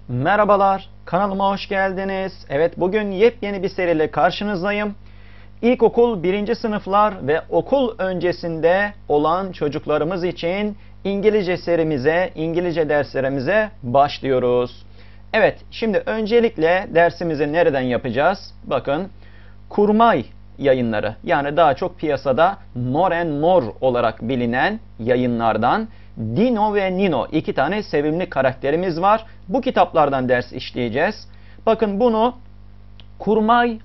Merhabalar, kanalıma hoş geldiniz. Evet, bugün yepyeni bir seriyle karşınızdayım. İlkokul 1. sınıflar ve okul öncesinde olan çocuklarımız için İngilizce serimize, İngilizce derslerimize başlıyoruz. Evet, şimdi öncelikle dersimizi nereden yapacağız? Bakın, Kurmay yayınları, yani daha çok piyasada More and More olarak bilinen yayınlardan Dino ve Nino, iki tane sevimli karakterimiz var. Bu kitaplardan ders işleyeceğiz. Bakın bunu Kurmay,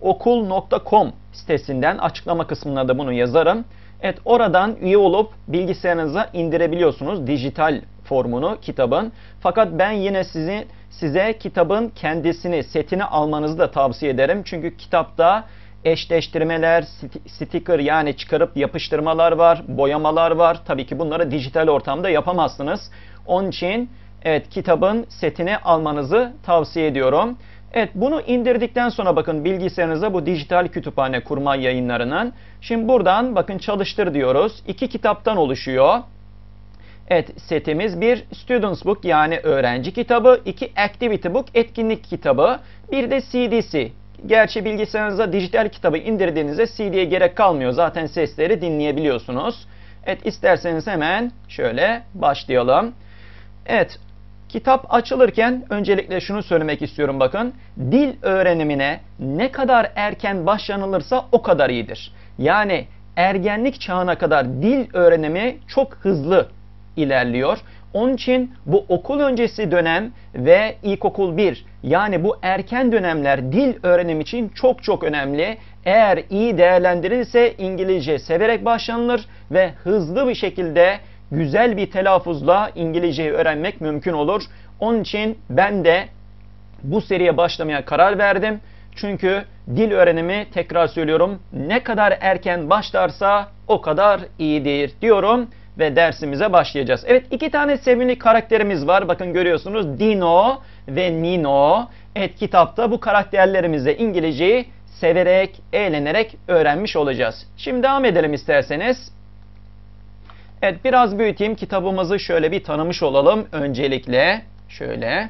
okul.com sitesinden, açıklama kısmına da bunu yazarım. Evet, oradan üye olup bilgisayarınıza indirebiliyorsunuz dijital formunu kitabın. Fakat ben yine size kitabın kendisini, setini almanızı da tavsiye ederim. Çünkü kitapta eşleştirmeler, sticker, yani çıkarıp yapıştırmalar var, boyamalar var. Tabii ki bunları dijital ortamda yapamazsınız. Onun için kitabın setini almanızı tavsiye ediyorum. Evet, bunu indirdikten sonra bakın bilgisayarınıza bu dijital kütüphane Kurmay yayınlarının. Şimdi buradan bakın çalıştır diyoruz. 2 kitaptan oluşuyor. Evet, setimiz: bir Students Book, yani öğrenci kitabı; 2 Activity Book, etkinlik kitabı; bir de CD'si. Gerçi bilgisayarınıza dijital kitabı indirdiğinizde CD'ye gerek kalmıyor. Zaten sesleri dinleyebiliyorsunuz. Evet, isterseniz hemen şöyle başlayalım. Evet, kitap açılırken öncelikle şunu söylemek istiyorum bakın. Dil öğrenimine ne kadar erken başlanılırsa o kadar iyidir. Yani ergenlik çağına kadar dil öğrenimi çok hızlı ilerliyor. Onun için bu okul öncesi dönem ve ilkokul 1, yani bu erken dönemler dil öğrenim için çok çok önemli. Eğer iyi değerlendirilirse İngilizce severek başlanılır ve hızlı bir şekilde güzel bir telaffuzla İngilizceyi öğrenmek mümkün olur. Onun için ben de bu seriye başlamaya karar verdim. Çünkü dil öğrenimi, tekrar söylüyorum, ne kadar erken başlarsa o kadar iyidir diyorum ve dersimize başlayacağız. Evet, 2 tane sevimli karakterimiz var. Bakın görüyorsunuz, Dino ve Nino. Evet, kitapta bu karakterlerimizle İngilizceyi severek, eğlenerek öğrenmiş olacağız. Şimdi devam edelim isterseniz. Evet, biraz büyüteyim, kitabımızı şöyle bir tanımış olalım öncelikle. Şöyle.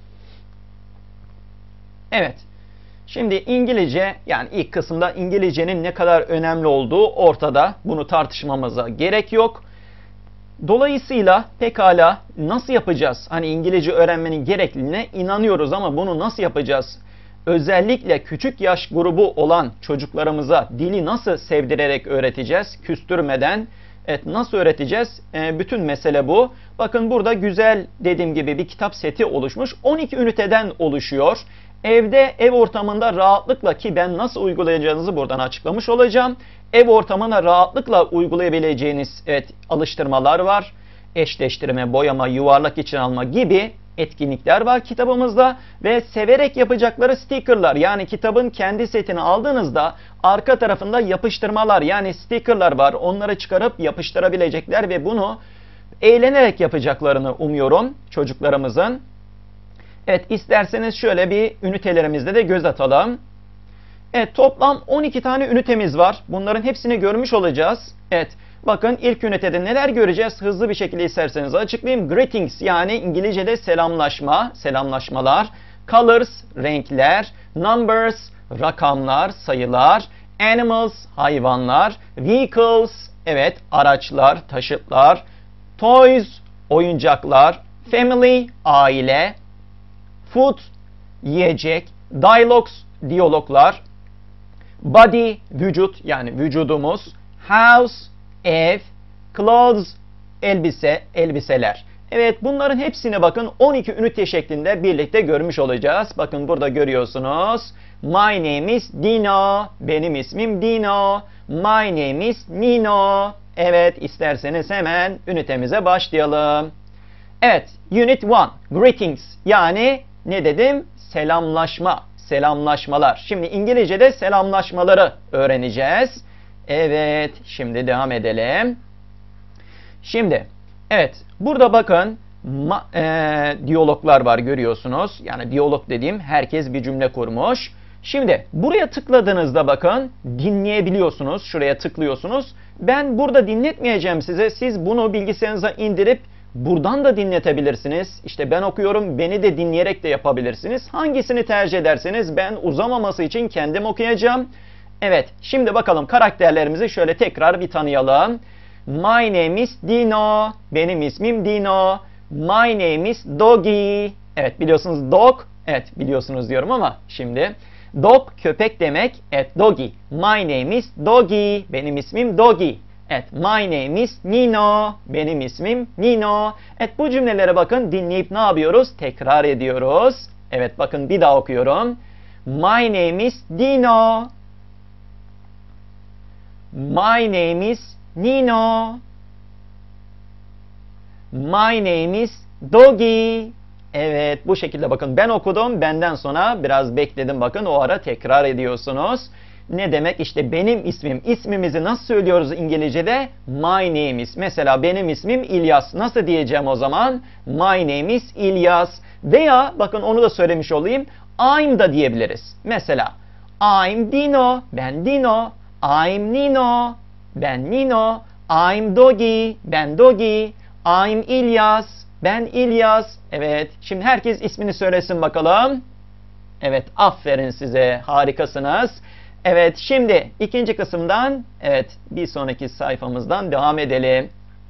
Evet. Şimdi İngilizce, yani ilk kısımda İngilizcenin ne kadar önemli olduğu ortada. Bunu tartışmamıza gerek yok. Dolayısıyla pekala nasıl yapacağız? Hani İngilizce öğrenmenin gerekliliğine inanıyoruz ama bunu nasıl yapacağız? Özellikle küçük yaş grubu olan çocuklarımıza dili nasıl sevdirerek öğreteceğiz? Küstürmeden. Evet, nasıl öğreteceğiz? Bütün mesele bu. Bakın burada güzel, dediğim gibi, bir kitap seti oluşmuş. 12 üniteden oluşuyor. Evde, ev ortamında rahatlıkla, ki ben nasıl uygulayacağınızı buradan açıklamış olacağım. Ev ortamına rahatlıkla uygulayabileceğiniz alıştırmalar var. Eşleştirme, boyama, yuvarlak içine alma gibi etkinlikler var kitabımızda ve severek yapacakları stickerlar, yani kitabın kendi setini aldığınızda arka tarafında yapıştırmalar, yani stickerlar var. Onları çıkarıp yapıştırabilecekler ve bunu eğlenerek yapacaklarını umuyorum çocuklarımızın. Evet, isterseniz şöyle bir ünitelerimizde de göz atalım. Evet, toplam 12 tane ünitemiz var. Bunların hepsini görmüş olacağız. Evet, bakın ilk ünitede neler göreceğiz? Hızlı bir şekilde isterseniz açıklayayım. Greetings, yani İngilizce'de selamlaşma, selamlaşmalar. Colors, renkler. Numbers, rakamlar, sayılar. Animals, hayvanlar. Vehicles, evet, araçlar, taşıtlar. Toys, oyuncaklar. Family, aile. Food, yiyecek. Dialogues, diyaloglar. Body, vücut, yani vücudumuz. House, ev. Clothes, elbise, elbiseler. Evet, bunların hepsini bakın 12 ünite şeklinde birlikte görmüş olacağız. Bakın burada görüyorsunuz. My name is Dino. Benim ismim Dino. My name is Nino. Evet, isterseniz hemen ünitemize başlayalım. Evet, Unit 1. Greetings, yani ne dedim? Selamlaşma, selamlaşmalar. Şimdi İngilizce'de selamlaşmaları öğreneceğiz. Evet, şimdi devam edelim. Şimdi, evet, burada bakın diyaloglar var, görüyorsunuz. Yani diyalog dediğim, herkes bir cümle kurmuş. Şimdi buraya tıkladığınızda bakın dinleyebiliyorsunuz. Şuraya tıklıyorsunuz. Ben burada dinletmeyeceğim size. Siz bunu bilgisayarınıza indirip buradan da dinletebilirsiniz. İşte ben okuyorum, beni de dinleyerek de yapabilirsiniz. Hangisini tercih ederseniz ben uzamaması için kendim okuyacağım. Evet, şimdi bakalım karakterlerimizi şöyle tekrar bir tanıyalım. My name is Dino. Benim ismim Dino. My name is Doggy. Evet, biliyorsunuz dog. Evet, biliyorsunuz diyorum ama şimdi. Dog köpek demek. Evet, Doggy. My name is Doggy. Benim ismim Doggy. Evet, my name is Nino. Benim ismim Nino. Evet, bu cümlelere bakın, dinleyip ne yapıyoruz? Tekrar ediyoruz. Evet, bakın bir daha okuyorum. My name is Dino. My name is Nino. My name is Doggy. Evet, bu şekilde bakın ben okudum. Benden sonra biraz bekledim, bakın o ara tekrar ediyorsunuz. Ne demek? İşte benim ismim. İsmimizi nasıl söylüyoruz İngilizce'de? My name is. Mesela benim ismim İlyas. Nasıl diyeceğim o zaman? My name is İlyas. Veya bakın onu da söylemiş olayım. I'm da diyebiliriz. Mesela I'm Dino. Ben Dino. I'm Nino. Ben Nino. I'm Doggy. Ben Doggy. I'm İlyas. Ben İlyas. Evet. Şimdi herkes ismini söylesin bakalım. Evet. Aferin size. Harikasınız. Evet. Şimdi ikinci kısımdan, evet, bir sonraki sayfamızdan devam edelim.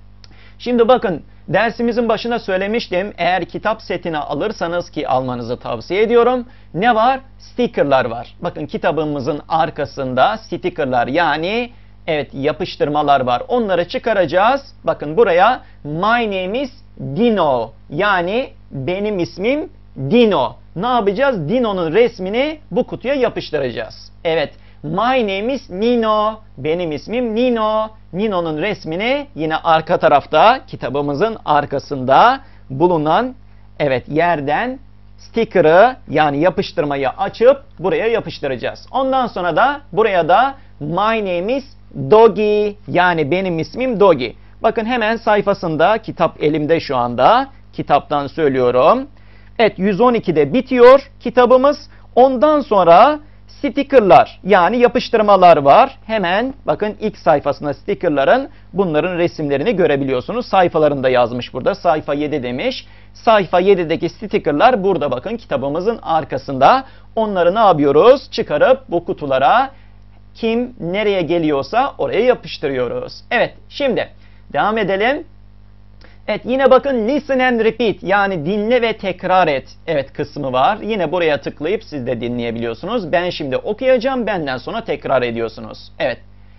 Şimdi bakın dersimizin başında söylemiştim. Eğer kitap setini alırsanız, ki almanızı tavsiye ediyorum. Ne var? Stickerlar var. Bakın kitabımızın arkasında stickerlar, yani evet, yapıştırmalar var. Onları çıkaracağız. Bakın buraya my name is Dino. Yani benim ismim Dino. Ne yapacağız? Dino'nun resmini bu kutuya yapıştıracağız. Evet. My name is Nino. Benim ismim Nino. Nino'nun resmini yine arka tarafta, kitabımızın arkasında bulunan, evet, yerden sticker'ı, yani yapıştırmayı açıp buraya yapıştıracağız. Ondan sonra da buraya da my name is Doggy. Yani benim ismim Doggy. Bakın hemen sayfasında, kitap elimde şu anda. Kitaptan söylüyorum. Evet, 112'de bitiyor kitabımız. Ondan sonra stickerlar, yani yapıştırmalar var. Hemen bakın ilk sayfasında stickerların, bunların resimlerini görebiliyorsunuz. Sayfalarında yazmış burada. Sayfa 7 demiş. Sayfa 7'deki stickerlar burada bakın kitabımızın arkasında. Onları ne yapıyoruz? Çıkarıp bu kutulara, kim nereye geliyorsa oraya yapıştırıyoruz. Evet, şimdi devam edelim. Evet, yine bakın listen and repeat, yani dinle ve tekrar et. Evet, kısmı var. Yine buraya tıklayıp siz de dinleyebiliyorsunuz. Ben şimdi okuyacağım, benden sonra tekrar ediyorsunuz. Evet.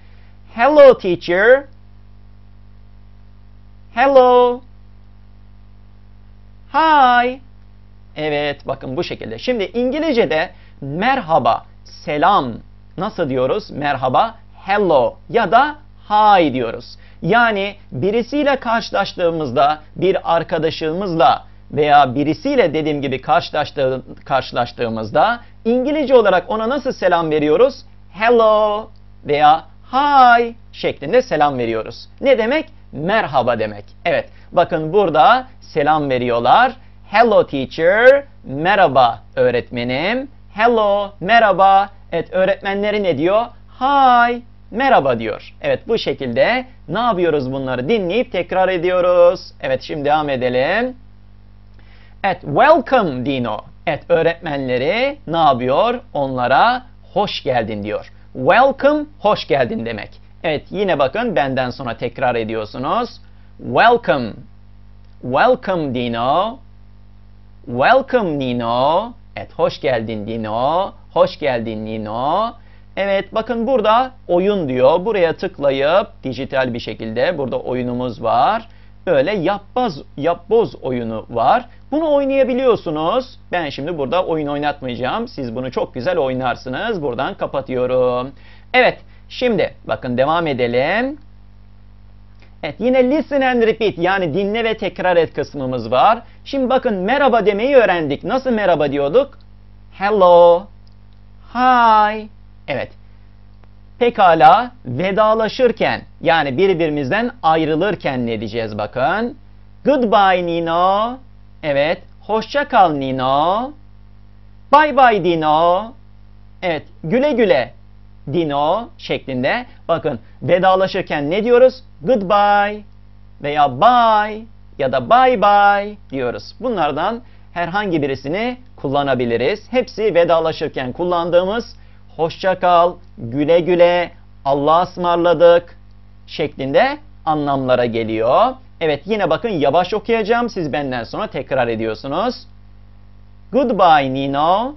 Hello teacher. Hello. Hi. Evet, bakın bu şekilde. Şimdi İngilizce'de merhaba, selam nasıl diyoruz? Merhaba, hello ya da hi diyoruz. Yani birisiyle karşılaştığımızda, bir arkadaşımızla veya birisiyle dediğim gibi karşılaştığımızda İngilizce olarak ona nasıl selam veriyoruz? Hello veya hi şeklinde selam veriyoruz. Ne demek? Merhaba demek. Evet, bakın burada selam veriyorlar. Hello teacher, merhaba öğretmenim. Hello, merhaba. Evet, öğretmenleri ne diyor? Hi, merhaba diyor. Evet, bu şekilde ne yapıyoruz, bunları dinleyip tekrar ediyoruz. Evet, şimdi devam edelim. Evet, welcome Dino. Evet, öğretmenleri ne yapıyor? Onlara hoş geldin diyor. Welcome, hoş geldin demek. Evet, yine bakın benden sonra tekrar ediyorsunuz. Welcome. Welcome Dino. Welcome Nino. Evet, hoş geldin Dino. Hoş geldin Nino. Evet, bakın burada oyun diyor. Buraya tıklayıp dijital bir şekilde burada oyunumuz var. Böyle yapboz oyunu var. Bunu oynayabiliyorsunuz. Ben şimdi burada oyun oynatmayacağım. Siz bunu çok güzel oynarsınız. Buradan kapatıyorum. Evet, şimdi bakın devam edelim. Evet, yine listen and repeat, yani dinle ve tekrar et kısmımız var. Şimdi bakın merhaba demeyi öğrendik. Nasıl merhaba diyorduk? Hello. Hi. Evet. Pekala, vedalaşırken, yani birbirimizden ayrılırken ne diyeceğiz bakın? Goodbye Nino. Evet. Hoşça kal Nino. Bye bye Dino. Evet. Güle güle Dino şeklinde. Bakın vedalaşırken ne diyoruz? Goodbye veya bye ya da bye bye diyoruz. Bunlardan herhangi birisini kullanabiliriz. Hepsi vedalaşırken kullandığımız hoşça kal, güle güle, Allah'a ısmarladık şeklinde anlamlara geliyor. Evet, yine bakın yavaş okuyacağım. Siz benden sonra tekrar ediyorsunuz. Goodbye Nino.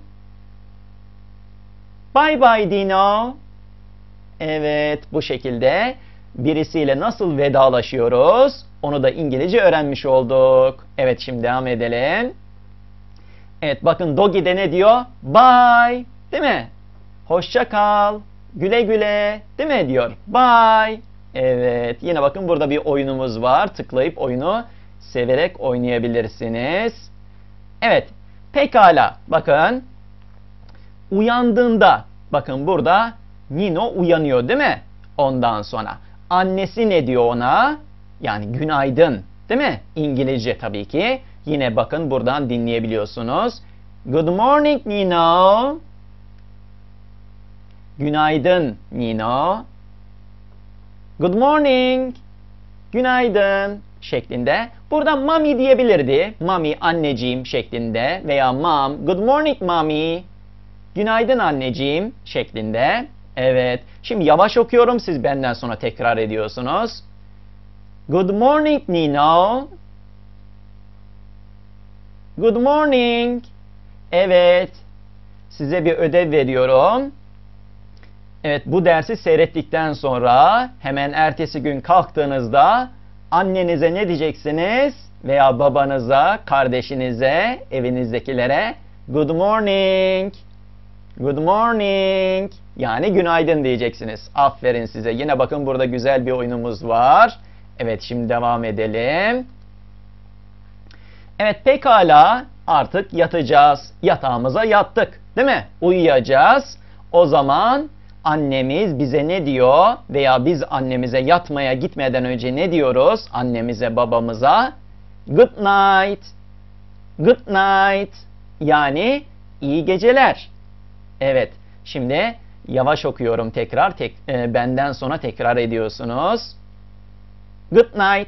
Bye bye Dino. Evet, bu şekilde birisiyle nasıl vedalaşıyoruz? Onu da İngilizce öğrenmiş olduk. Evet, şimdi devam edelim. Evet, bakın Doggy de ne diyor? Bye. Değil mi? Hoşça kal. Güle güle. Değil mi diyor? Bye. Evet, yine bakın burada bir oyunumuz var. Tıklayıp oyunu severek oynayabilirsiniz. Evet, pekala. Bakın, uyandığında, bakın burada Nino uyanıyor değil mi? Ondan sonra annesi ne diyor ona? Yani günaydın değil mi? İngilizce tabii ki. Yine bakın buradan dinleyebiliyorsunuz. Good morning Nino. Günaydın Nino. Good morning. Günaydın şeklinde. Burada mommy diyebilirdi. Mommy anneciğim şeklinde veya mom. Good morning mommy. Günaydın anneciğim şeklinde. Evet. Şimdi yavaş okuyorum. Siz benden sonra tekrar ediyorsunuz. Good morning Nino. Good morning. Evet. Size bir ödev veriyorum. Evet, bu dersi seyrettikten sonra hemen ertesi gün kalktığınızda annenize ne diyeceksiniz? Veya babanıza, kardeşinize, evinizdekilere good morning. Good morning. Yani günaydın diyeceksiniz. Aferin size. Yine bakın burada güzel bir oyunumuz var. Evet, şimdi devam edelim. Evet, pekala, artık yatacağız. Yatağımıza yattık, değil mi? Uyuyacağız. O zaman annemiz bize ne diyor? Veya biz annemize yatmaya gitmeden önce ne diyoruz? Annemize, babamıza good night. Good night. Yani iyi geceler. Evet, şimdi yavaş okuyorum tekrar. Benden sonra tekrar ediyorsunuz. Good night.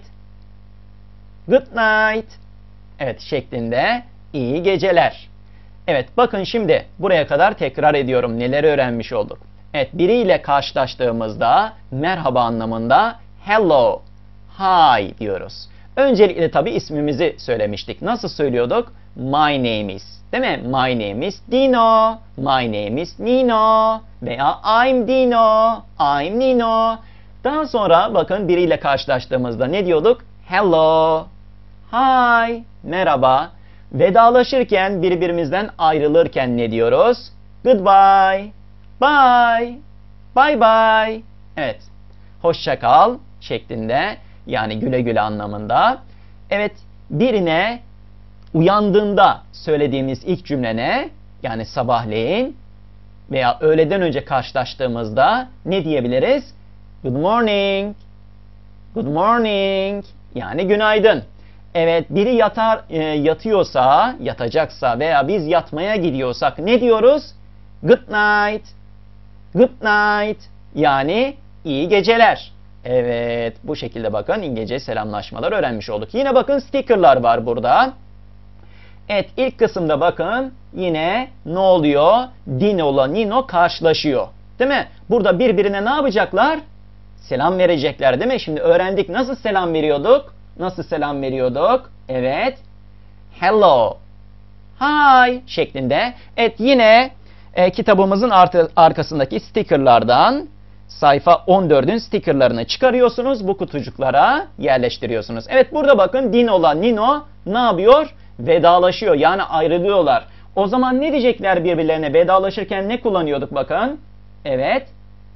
Good night. Evet, şeklinde iyi geceler. Evet, bakın şimdi buraya kadar tekrar ediyorum. Neleri öğrenmiş olduk? Evet, biriyle karşılaştığımızda merhaba anlamında hello, hi diyoruz. Öncelikle tabii ismimizi söylemiştik. Nasıl söylüyorduk? My name is. Değil mi? My name is Dino. My name is Nino. Veya I'm Dino. I'm Nino. Daha sonra bakın biriyle karşılaştığımızda ne diyorduk? Hello. Hi. Merhaba. Vedalaşırken, birbirimizden ayrılırken ne diyoruz? Goodbye. Bye. Bye bye. Evet. Hoşça kal şeklinde, yani güle güle anlamında. Evet, birine uyandığında söylediğimiz ilk cümle ne? Yani sabahleyin veya öğleden önce karşılaştığımızda ne diyebiliriz? Good morning. Good morning. Yani günaydın. Evet, biri yatıyorsa, yatacaksa veya biz yatmaya gidiyorsak ne diyoruz? Good night. Good night. Yani iyi geceler. Evet, bu şekilde bakın İngilizce selamlaşmalar öğrenmiş olduk. Yine bakın stickerlar var burada. Evet, ilk kısımda bakın yine ne oluyor? Dino ile Nino karşılaşıyor. Değil mi? Burada birbirine ne yapacaklar? Selam verecekler, değil mi? Şimdi öğrendik nasıl selam veriyorduk? Nasıl selam veriyorduk? Evet. Hello. Hi şeklinde. Evet, yine kitabımızın arkasındaki stickerlardan sayfa 14'ün stickerlarını çıkarıyorsunuz. Bu kutucuklara yerleştiriyorsunuz. Evet, burada bakın Dino ile Nino ne yapıyor? Vedalaşıyor. Yani ayrılıyorlar. O zaman ne diyecekler birbirlerine? Vedalaşırken ne kullanıyorduk bakın? Evet.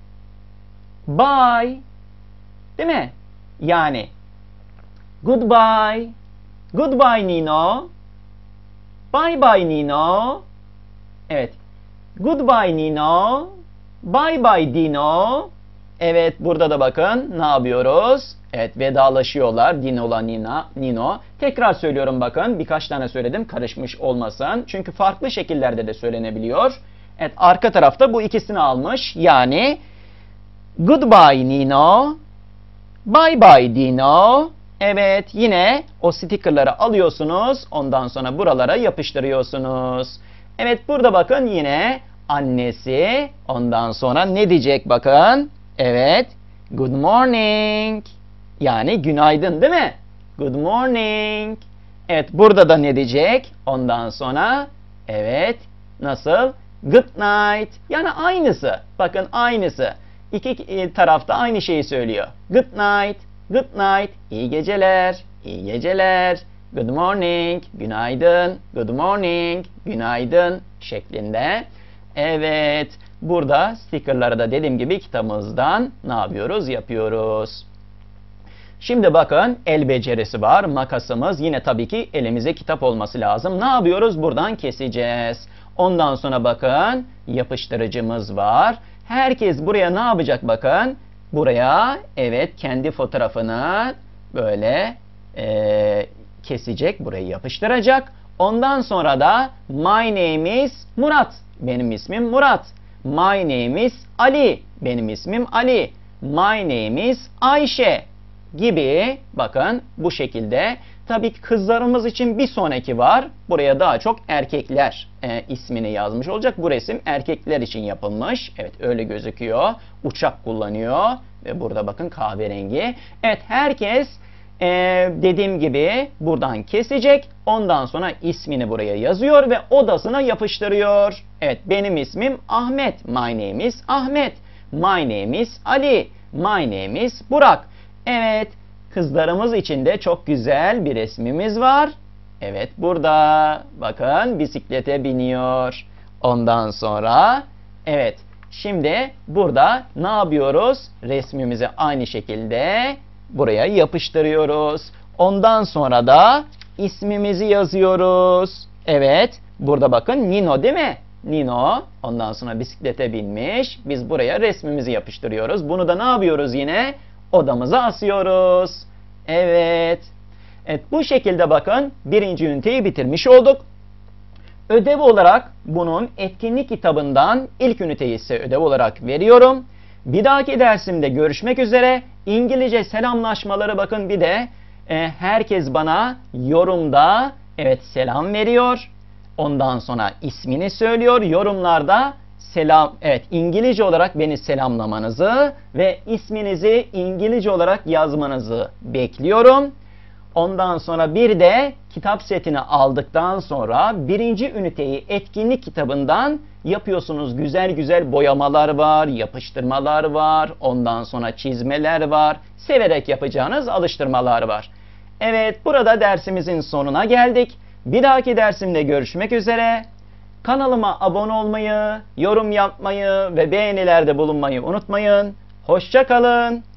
Bye. Değil mi? Yani goodbye. Goodbye Nino. Bye bye Nino. Evet. Goodbye Nino. Bye bye Dino. Evet, burada da bakın ne yapıyoruz? Evet, vedalaşıyorlar Dino ile Nino. Tekrar söylüyorum bakın. Birkaç tane söyledim, karışmış olmasın. Çünkü farklı şekillerde de söylenebiliyor. Evet, arka tarafta bu ikisini almış. Yani goodbye Nino. Bye bye Dino. Evet, yine o stickerları alıyorsunuz. Ondan sonra buralara yapıştırıyorsunuz. Evet, burada bakın yine annesi. Ondan sonra ne diyecek bakın? Evet, good morning. Yani günaydın değil mi? Good morning. Evet, burada da ne diyecek? Ondan sonra evet, nasıl? Good night. Yani aynısı. Bakın aynısı. İki tarafta aynı şeyi söylüyor. Good night. Good night. İyi geceler. İyi geceler. Good morning. Günaydın. Good morning. Günaydın şeklinde. Evet. Burada stickerları da dediğim gibi kitabımızdan ne yapıyoruz? Yapıyoruz. Şimdi bakın el becerisi var. Makasımız yine tabii ki elimize kitap olması lazım. Ne yapıyoruz? Buradan keseceğiz. Ondan sonra bakın yapıştırıcımız var. Herkes buraya ne yapacak bakın? Buraya evet kendi fotoğrafını böyle kesecek. Burayı yapıştıracak. Ondan sonra da my name is Murat. Benim ismim Murat. My name is Ali. Benim ismim Ali. My name is Ayşe gibi bakın bu şekilde. Tabii ki kızlarımız için bir sonraki var. Buraya daha çok erkekler ismini yazmış olacak. Bu resim erkekler için yapılmış. Evet öyle gözüküyor. Uçak kullanıyor. Ve burada bakın kahverengi. Evet herkes dediğim gibi buradan kesecek. Ondan sonra ismini buraya yazıyor ve odasına yapıştırıyor. Evet benim ismim Ahmet. My name is Ahmet. My name is Ali. My name is Burak. Evet kızlarımız için de çok güzel bir resmimiz var. Evet burada bakın bisiklete biniyor. Ondan sonra evet şimdi burada ne yapıyoruz? Resmimizi aynı şekilde buraya yapıştırıyoruz. Ondan sonra da ismimizi yazıyoruz. Evet burada bakın Nino değil mi? Nino ondan sonra bisiklete binmiş. Biz buraya resmimizi yapıştırıyoruz. Bunu da ne yapıyoruz yine? Odamıza asıyoruz. Evet. Evet bu şekilde bakın birinci üniteyi bitirmiş olduk. Ödev olarak bunun etkinlik kitabından ilk üniteyi size ödev olarak veriyorum. Bir dahaki dersimde görüşmek üzere. İngilizce selamlaşmaları bakın bir de herkes bana yorumda evet selam veriyor. Ondan sonra ismini söylüyor. Yorumlarda selam evet İngilizce olarak beni selamlamanızı ve isminizi İngilizce olarak yazmanızı bekliyorum. Ondan sonra bir de kitap setini aldıktan sonra birinci üniteyi etkinlik kitabından yapıyorsunuz. Güzel güzel boyamalar var, yapıştırmalar var, ondan sonra çizmeler var. Severek yapacağınız alıştırmalar var. Evet burada dersimizin sonuna geldik. Bir dahaki dersimde görüşmek üzere. Kanalıma abone olmayı, yorum yapmayı ve beğenilerde bulunmayı unutmayın. Hoşça kalın.